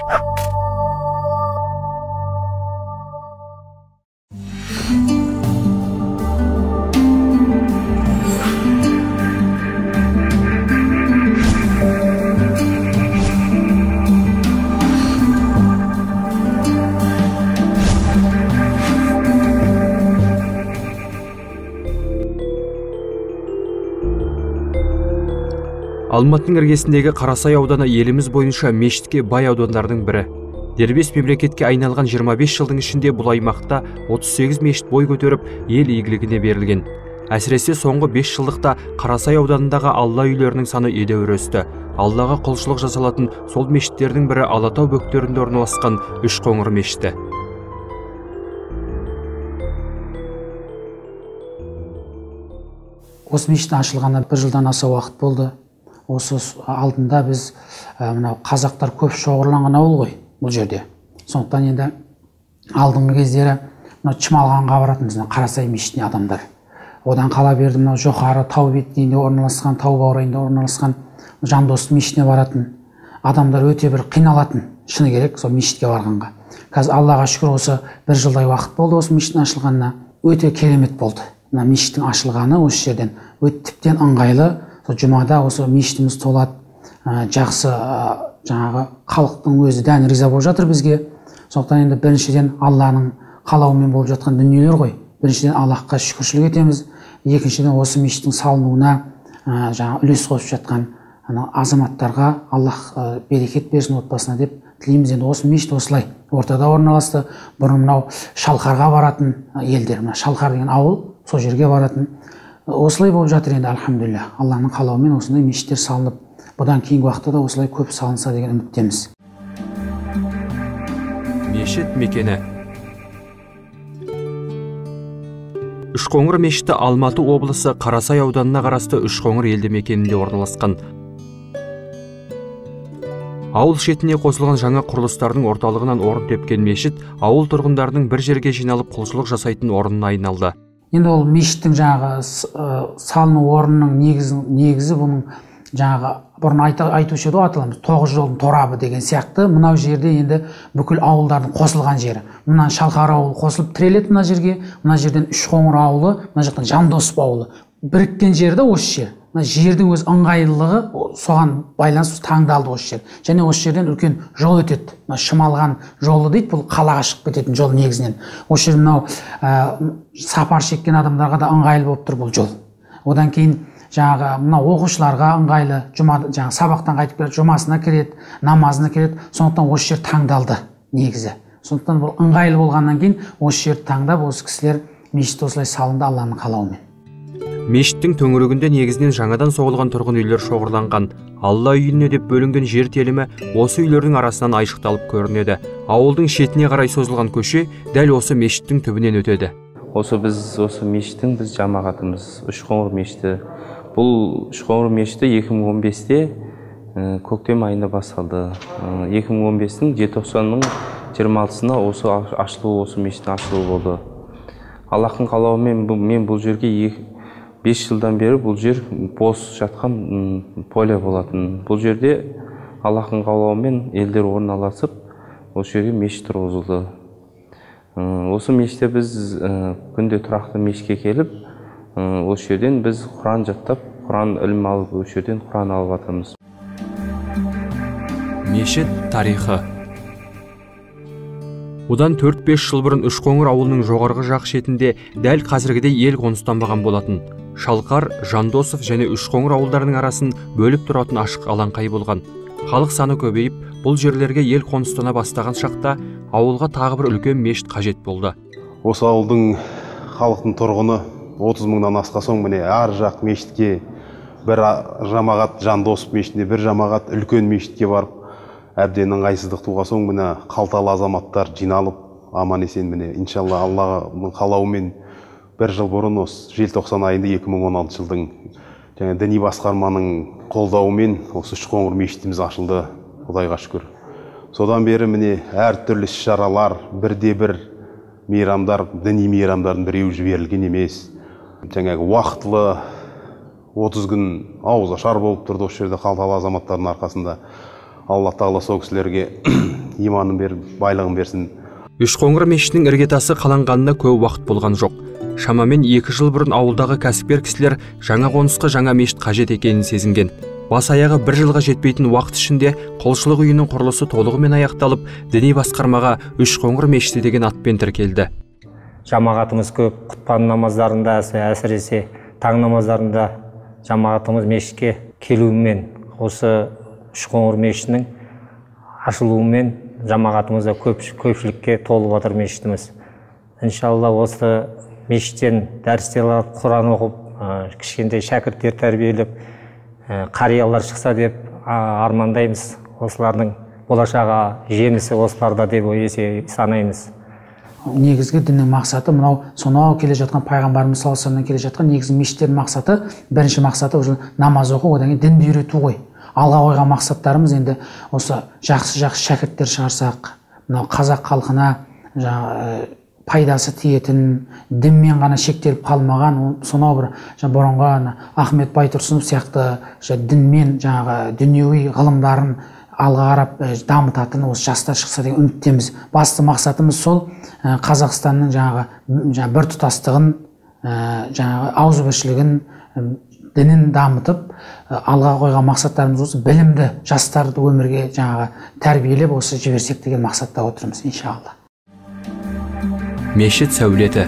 Алматының іргесіндегі Қарасай ауданы еліміз бойынша мешітке бай аудандардың бірі. Дербес мемлекетке айналған 25 жылдың ішінде бұл аймақта 38 мешіт бой көтеріп, ел игілігіне берілген. Әсіресе соңғы 5 жылдықта Қарасай ауданындағы Алла үйлерінің саны едәуір өсті. Аллаға құлшылық жасалатын сол мешіттердің бірі Алатау бөктерінде орналасқан Үшқоңыр мешіті. Осы мешіт ашылғанына 1 жылдан аса уақыт болды. Осы алдында біз мынау қазақтар көп шоғырланған ауыл ғой бұл жерде. Сондықтан енді алдыңғы кездері мынау Чымалғанға баратынбыз, Қарасай мешітіне адамдар. Одан қала берді мынау жоғары тау беткейінде орналасқан, тау баурайында орналасқан Жандос мешітіне баратын адамдар өте бір қиналатын, шыны керек, сол мешітке барғанға. Қазір Аллаға шүкір осы 1 жылдай уақыт болды осы мешіттің ашылғанына. Өте керемет болды. Мына мешіттің ашылғаны осы жерден өте тіптен ыңғайлы. Жұмада осы мешітіміз толады, жақсы жаңағы халықтың өзі дән риза болып жатыр бізге. Сондықтан енді біріншіден Алланың қалауымен болып жатқан дүниелер ғой. Біріншіден Аллахқа шүкіршілік етеміз. Екіншіден осы мешіттің салынуына жаңа үлес қосып жатқан азаматтарға Аллах берекет берсін отбасына деп тілейміз. Енді осы мешіт осылай ортада орналасты. Бұрын мынау Шалқарға баратын елдер, мына Шалқар деген ауыл, сол жерге баратын. Осылай болып жатыр енді, альхамдулилля. Алланың қалауымен осындай мешіттер салынып, бұдан кейінгі уақытта да осылай көп салынса деген үміттеміз. Мешіт мекені. Үшқоңыр мешіті Алматы облысы Қарасай ауданына қарасты Үшқоңыр елді мекенінде орналасқан. Ауыл шетіне қосылған жаңа құрылыстардың орталығынан орын тепкен мешіт ауыл тұрғындарының бір жерге жиналып құлшылық жасайтын орнына айналды. Енді ол мешіттің жаңағы салыну орнының негізі бұның жаңағы бұрын айтушы еді аталамыз 9 жолдың торабы деген сияқты. Мынау жерде енді бүкіл ауылдардың қосылған жері. Мынан Шалқар ауылы қосылып тіреледі мына жерге. Мына жерден Үшқоңыр ауылы, мына жақтан Жандосов ауылы. Біріккен жерде осы жер. Мына жердің өз ыңғайлылығы соған байланысты таңдалды осы жер. Және осы жерден үлкен жол өтеді. Мына Шымалған жолы дейді, бұл қалаға шығып кететін жол негізінен. Осы жер мынау сапар шеккен адамдарға да ыңғайлы болып тұр бұл жол. Одан кейін жаңағы мына оқушыларға ыңғайлы, жаңағы сабақтан қайтып келеді, жұмасына кіреді, намазына кіреді. Сондықтан осы жер таңдалды негізі. Сондықтан бұл ыңғайлы болғаннан кейін осы жерді таңдап осы кісілер мешіт осылай салынды Алланың қалауымен. Мешіттің төңірегінде негізінен жаңадан соғылған тұрғын үйлер шоғырланған. Алла үйіне деп бөлінген жер телімі осы үйлердің арасынан айшықталып көрінеді. Ауылдың шетіне қарай созылған көше дәл осы мешіттің түбінен өтеді. Осы мешіттің біз жамағатымыз Үшқоңыр мешіті. Бұл Үшқоңыр мешіті 2015-те көктем айында басталды. 2015-тің желтоқсанның 26-сына осы ашылу, осы мешіттің ашылуы болды. Аллахтың қалауымен мен бұл жерге 5 жылдан бері бұл жер бос жатқан поле болатын. Бұл жерде Аллахтың қалауымен елдер орналасып, осы жерге мешіт тұрғызылды. Осы мешітте біз күнде тұрақты мешітке келіп, осы жерден біз Құран жаттап, Құран ілім алып, осы жерден Құран алып жатырмыз. Мешіт тарихы. Одан 4-5 жыл бұрын Үшқоңыр ауылының жоғарғы жақ шетінде дәл қазіргідей ел қоныстанбаған болатын. Шалқар, Жандосов және Үшқоңыр ауылдарының арасын бөліп тұратын ашық алаңқай болған. Халық саны көбейіп, бұл жерлерге ел қоныстана бастаған шақта ауылға тағы бір үлкен мешіт қажет болды. Осы ауылдың халықтың тұрғыны 30 мыңнан асқа соң міне ар жақ мешітке бір жамағат Жандосов мешітіне, бір жамағат үлкен мешітке барып, әбден ыңғайсыздық туған соң міне қалталы азаматтар жиналып, аман есен міне иншалла Алланың қалауымен 1 жыл бұрын осы желтоқсан айында 2016 жылдың діни басқарманың қолдауымен осы Үшқоңыр мешітіміз ашылды, Құдайға шүкір. Содан бері міне әртүрлі іс-шаралар, бірде-бір мейрамдар, діни мейрамдардың біреуі жіберілген емес. Жаңағы уақытылы 30 күн ауызашар болып тұрды осы жерде қалталы азаматтардың арқасында. Алла Тағала сол кісілерге иманын беріп, байлығын берсін. Үшқоңыр мешітінің іргетасы қаланғанына көп уақыт болған жоқ. Шамамен 2 жыл бұрын ауылдағы кәсіпкер кісілер жаңа қонысқа жаңа мешіт қажет екенін сезінген. Бас аяғы 1 жылға жетпейтін уақыт ішінде құлшылық үйінің құрылысы толығымен аяқталып, діни басқармаға Үшқоңыр мешіті деген атпен тіркелді. Жамағатымыз көп, құтпан намаздарында, әсіресе таң намаздарында жамағатымыз мешітке келуімен, осы Үшқоңыр мешітінің ашылуымен жамағатымызда көпшілікке толып отыр мешітіміз. Иншалла осы мешіттен дәрістер алып, Құран оқып, кішкентай шәкірттер тәрбиелеп, қариялар шықса деп армандаймыз. Осылардың болашағы жемісі осыларда деп санаймыз. Негізгі діннің мақсаты мынау сонау келе жатқан пайғамбарымыз саллаллаху алейхи вассаламнан келе жатқан негізгі мешіттердің мақсаты, бірінші мақсаты уже намаз оқу, одан кейін дінді үйрету ғой. Алға қойған мақсаттарымыз енді осы жақсы шәкірттер шығарсақ, мынау қазақ халқына пайдасы тиетін, дінмен ғана шектеліп қалмаған, сонау бір бұрынғы Ахмет Байтұрсынов сияқты дінмен дүниеви ғылымдарын алға қарап дамытатын осы жастар шықса деген үміттеміз. Басты мақсатымыз сол Қазақстанның біртұтастығын, ауызбіршілігін, дінін дамытып, алға қойған мақсаттарымыз осы білімді жастарды өмірге тәрбиелеп осы жіберсек деген мақсатта отырмыз, иншалла. Мешіт сәулеті.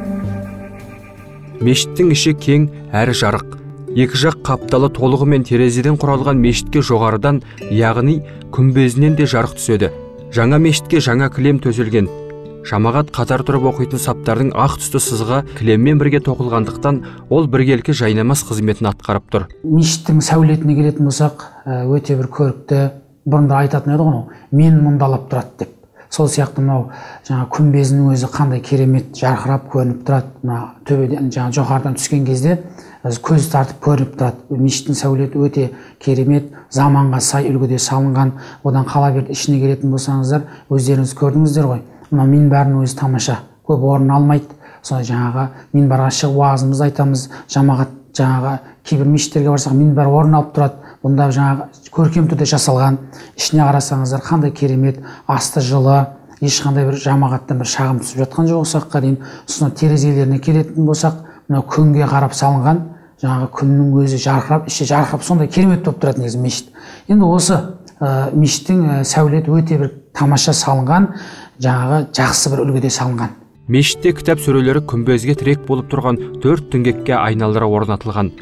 Мешіттің іші кең әрі жарық. Екі жақ қапталы толығымен терезеден құралған мешітке жоғарыдан, яғни күмбезінен де жарық түседі. Жаңа мешітке жаңа кілем төселген. Жамағат қатар тұрып оқитын саптардың ақ түсті сызығы кілеммен бірге тоқылғандықтан ол біргелкі жайнамаз қызметін атқарып тұр. Мешіттің сәулетіне келетін болсақ, өте бір көрікті, бұрында айтатын еді ғой, мен мұндалап тұрады деп. Сол сияқты мынау күмбезінің өзі қандай керемет жарқырап көрініп тұрады. Төбеден жоғарыдан түскен кезде көз тартып көрініп тұрады. Мешіттің сәулеті өте керемет, заманға сай үлгіде салынған. Одан қала берді ішіне келетін болсаңыздар, өздеріңіз көрдіңіздер ғой. Мына минбардың өзі тамаша, көп орын алмайды. Сол минбарға шығып уағызымызды айтамыз. Жамағат кейбір мешіттерге барсақ минбар орын алып тұрады. Бұнда көркем түрде жасалған. Ішіне қарасаңыздар қандай керемет, асты жылы, ешқандай бір жамағаттан бір шағым түсіп жатқан жоқ осаққа дейін. Сосын терезелеріне келетін болсақ, мынау күнге қарап салынған, күннің өзі жарқырап, іші жарқырап, сондай керемет болып тұрады негізі мешіт. Енді осы мешіттің сәулеті өте бір тамаша салынған, жақсы бір үлгіде салынған. Мешітте кітап сөрелері күмбезге тірек болып тұрған 4 діңгекке айналдыра орнатылған.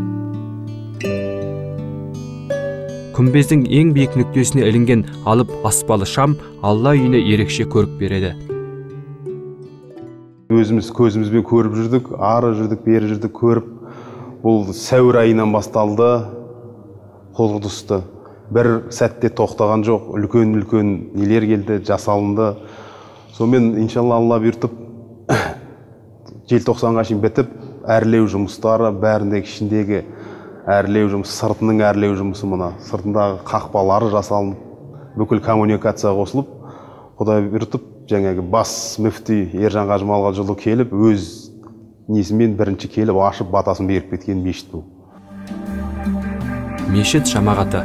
Күмбездің ең биік нүктесіне ілінген алып аспалы шам Алла үйіне ерекше көрік береді. Өзіміз көзімізбен көріп жүрдік, ары жүрдік, бері жүрдік көріп. Бұл сәуір айынан басталды, құрылысы. Бір сәтте тоқтаған жоқ, үлкен нелер келді, жасалынды. Сонымен иншалла Алла бұйыртып, желтоқсанға шейін бітіп, әрлеу жұмыстары, бәріндегі ішіндегі әрлеу жұмысы, сыртының әрлеу жұмысы мына, сыртындағы қақпалары жасалынып, бүкіл коммуникация қосылып, Құдай бұйыртып, жаңағы бас мүфти Ержан Қажы Малғажыұлы келіп, өз несімен бірінші келіп, ашып, батасын беріп кеткен мешіт бұл. Мешіт жамағаты.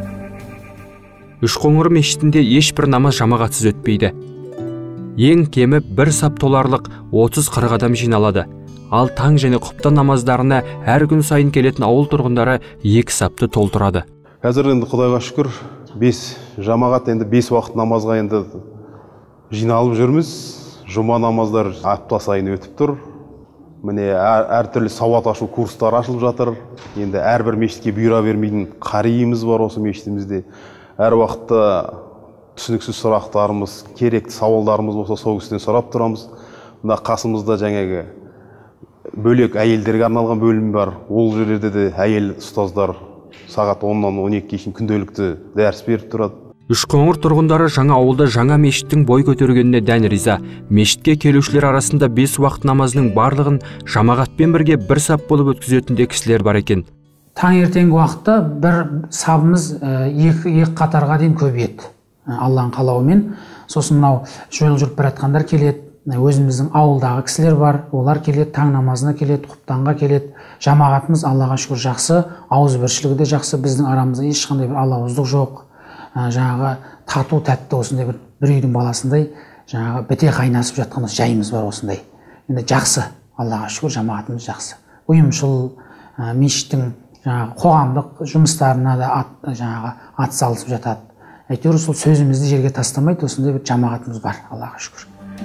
Үшқоңыр мешітінде ешбір намаз жамағатсыз өтпейді. Ең кемі бір сап толарлық 30-40 адам жиналады. Ал таң және құптан намаздарына әр күн сайын келетін ауыл тұрғындары 2 сапты толтырады. Қазір енді Құдайға шүкір, 5 жамағат енді 5 уақыт намазға енді жиналып жүрміз. Жұма намаздар апта сайын өтіп тұр. Міне әртүрлі сауат ашу курстар ашылып жатыр. Енді әрбір мешітке бұйыра бермейтін қариымыз бар осы мешітімізде. Әр уақытта түсініксіз сұрақтарымыз, керекті сауалдарымыз болса, сол кісіден сұрап тұрамыз. Мына қасымызда жаңағы бөлек әйелдерге арналған бөлім бар. Ол жерде де әйел ұстаздар сағат 10-нан 12-ге шейін күнделікті дәріс беріп тұрады. Үшқоңыр тұрғындары жаңа ауылда жаңа мешіттің бой көтергеніне дән риза. Мешітке келушілер арасында 5 уақыт намазының барлығын жамағатпен бірге бір сап болып өткізетін де кісілер бар екен. Таңертеңгі уақытта бір сабымыз екі қатарға дейін көбейеді. Алланың қалауымен. Сосын мынау жол жүріп бара жатқандар келеді. Өзіміздің ауылдағы кісілер бар, олар келеді, таң намазына келеді, құптанға келеді. Жамағатымыз Аллаға шүкір жақсы, ауызбіршілігі де жақсы, біздің арамызда ешқандай бір алауыздық жоқ. жаңағы тату тәтті осындай бір үйдің баласындай жаңағы біте қайнасып жатқан жайымыз бар осындай. Енді жақсы, Аллаға шүкір, жамағатымыз жақсы. Ұйымшыл, мешіттің жаңағы қоғамдық жұмыстарына да жаңағы атсалысып жатады. Әйтеуір сол сөзімізді жерге тастамайды, осындай бір жамағатымыз бар, Аллаға шүкір.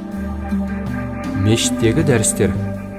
Мешіттегі дәрістер.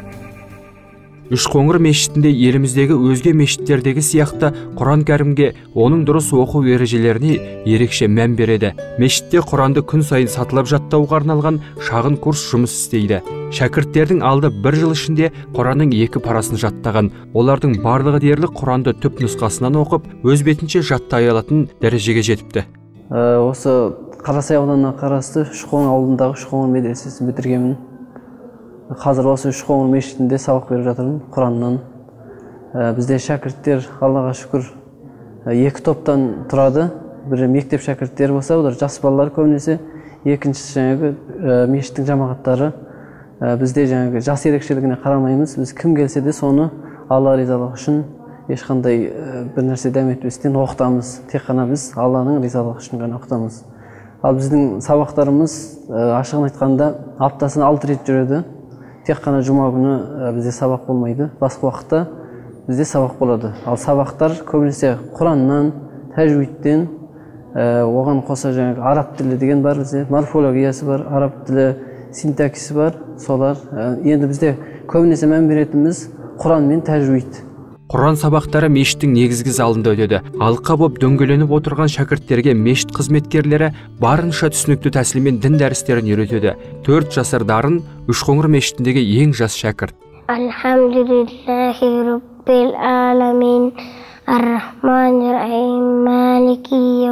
Үшқоңыр мешітінде еліміздегі өзге мешіттердегі сияқты Құран кәрімге, оның дұрыс оқу ережелеріне ерекше мән береді. Мешітте Құранды күн сайын сатылап жаттауға арналған шағын курс жұмыс істейді. Шәкірттердің алды бір жыл ішінде Құранның 2 парасын жаттаған. Олардың барлығы дерлік Құранды түп нұсқасынан оқып, өз бетінше жаттай алатын дәрежеге жетіпті. Осы Қарасай ауданына қарасты Үшқоңыр ауылындағы Үшқоңыр медресесін бітіргенмін. Қазір осы Үшқоңыр мешітінде сабақ беріп жатырмын Құраннан. Бізде шәкірттер, Аллаға шүкір, 2 топтан тұрады. Бірі мектеп шәкірттері болса, олар жас балалар көбінесе. Екіншісі жаңағы мешіттің жамағаттары. Бізде жаңағы жас ерекшелігіне қарамаймыз. Біз кім келсе де соны Алла ризалығы үшін ешқандай бір нәрсе дәметпестен оқытамыз. Тек қана біз Алланың ризалығы үшін ғана оқытамыз. Ал біздің сабақтарымыз ашығын айтқанда аптасына 6 рет жүреді. Тек қана жұма күні бізде сабақ болмайды. Басқа уақытта бізде сабақ болады. Ал сабақтар көбінесе Құраннан, тәжвидтен, оған қоса жаңағы араб тілі деген бар бізде, морфологиясы бар, араб тілі, синтаксисі бар, солар. Енді бізде көбінесе мән беретініміз Құран мен тәжвид. Құран сабақтары мешіттің негізгі залында өтеді. Алқа боп дөңгеленіп отырған шәкірттерге мешіт қызметкерлері барынша түсінікті тәсілмен дін дәрістерін үйретеді. 4 жасар дарын Үшқоңыр мешітіндегі ең жас шәкірт. Алхамдулиллахи раббил аламин, ар-рахманир рахим, малики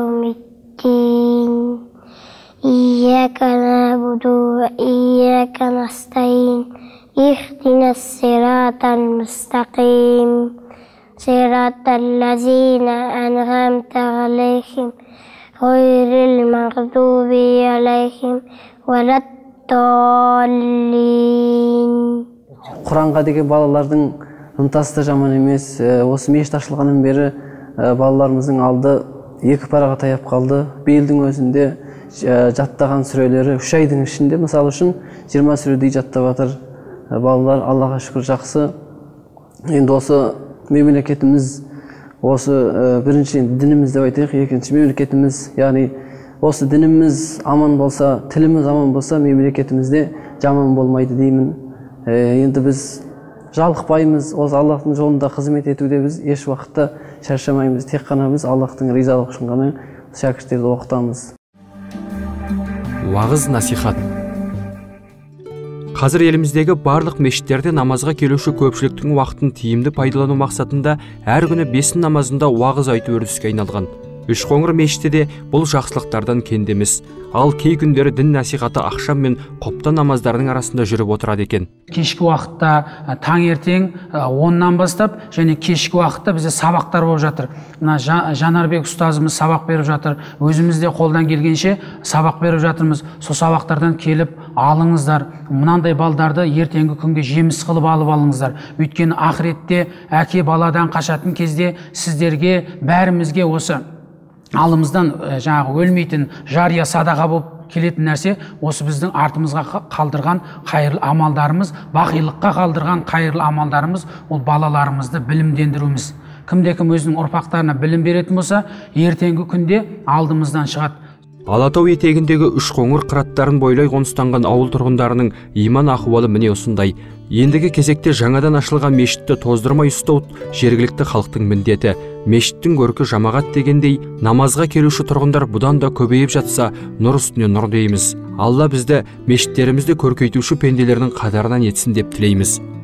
яумиддин, ияка набуду ва ияка настаин, ихдинас сиратал мустақим, сиратал лазина анғамта алейхим, гайрил мағдуби алейхим, валатталлин. Құранға деген балалардың ынтасы да жаман емес. Осы мешіт ашылғаннан бері балаларымыздың алды 2 параға таяп қалды. Биылдың өзінде жаттаған сүрелері 3 айдың ішінде, мысалы үшін 20 сүредей жаттап жатыр. Балалар Аллаға шүкір жақсы. Енді осы мемлекетіміз, осы бірінші дініміз деп айтайық, екінші мемлекетіміз, яғни осы дініміз аман болса, тіліміз аман болса, мемлекетімізде жаман болмайды деймін. Енді біз жалықпаймыз, осы Аллахтың жолында қызмет етуде біз еш уақытта шаршамаймыз. Тек қана біз Аллахтың ризалығы үшін ғана шәкірттерді оқытамыз. Уағыз насихат. Қазір еліміздегі барлық мешіттерде намазға келуші көпшіліктің уақытын тиімді пайдалану мақсатында әр күні 5 намазында уағыз айту үрдіске айналған. Үшқоңыр мешіті де бұл жақсылықтардан кенде емес. Ал кей күндері дін насихаты ақшам мен құптан намаздарының арасында жүріп отырады екен. Кешкі уақытта таңертең 10-нан бастап және кешкі уақытта бізде сабақтар болып жатыр. Жанарбек ұстазымыз сабақ беріп жатыр. Өзіміз де қолдан келгенше сабақ беріп жатырмыз. Сол сабақтардан келіп алыңыздар. Мынандай балдарды ертеңгі күнге жеміс қылып алып алыңыздар. Өйткені ақыретте әке баладан қашатын кезде сіздерге, бәрімізге осы алымыздан жаңағы өлмейтін жария садаға болып келетін нәрсе осы біздің артымызға қалдырған қайырлы амалдарымыз, бақилыққа қалдырған қайырлы амалдарымыз, ол балаларымызды білімдендіруіміз. Кімде-кім өзінің ұрпақтарына білім беретін болса, ертеңгі күнде алдымыздан шығады. Алатау етегіндегі Үшқоңыр қыраттарын бойлай қоныстанған ауыл тұрғындарының иман ахуалы міне осындай. Ендігі кезекте жаңадан ашылған мешітті тоздырмай ұстау жергілікті халықтың міндеті. Мешіттің көркі жамағат дегендей, намазға келуші тұрғындар бұдан да көбейіп жатса, нұр үстіне нұр дейміз. Алла бізді мешіттерімізді көркейтуші пенделердің қатарынан етсін деп тілейміз.